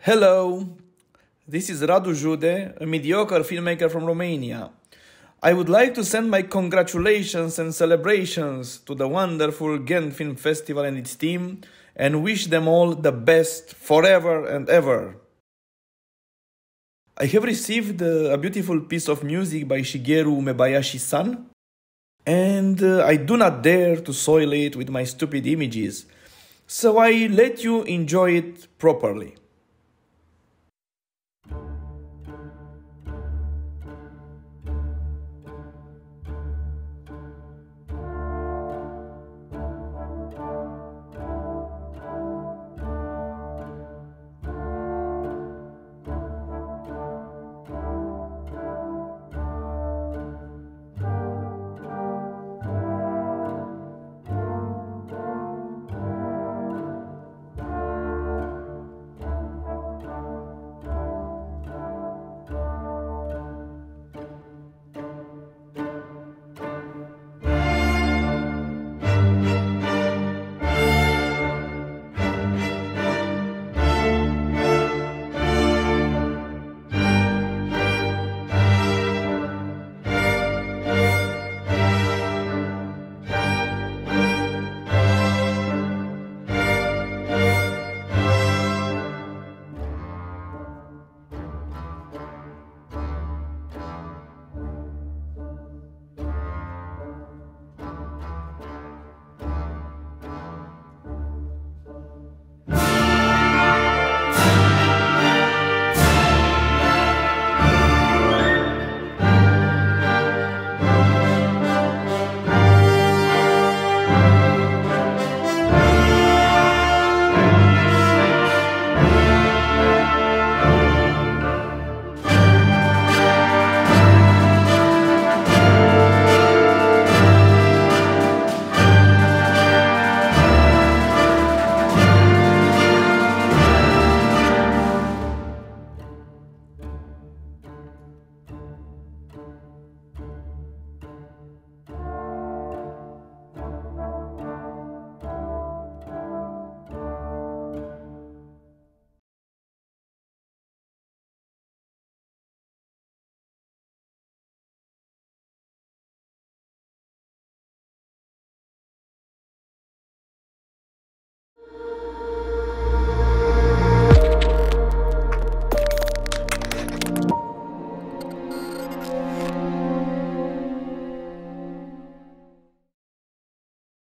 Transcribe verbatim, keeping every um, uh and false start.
Hello, this is Radu Jude, a mediocre filmmaker from Romania. I would like to send my congratulations and celebrations to the wonderful Gent Film Festival and its team and wish them all the best forever and ever. I have received uh, a beautiful piece of music by Shigeru Umebayashi-san, and uh, I do not dare to soil it with my stupid images, so I let you enjoy it properly.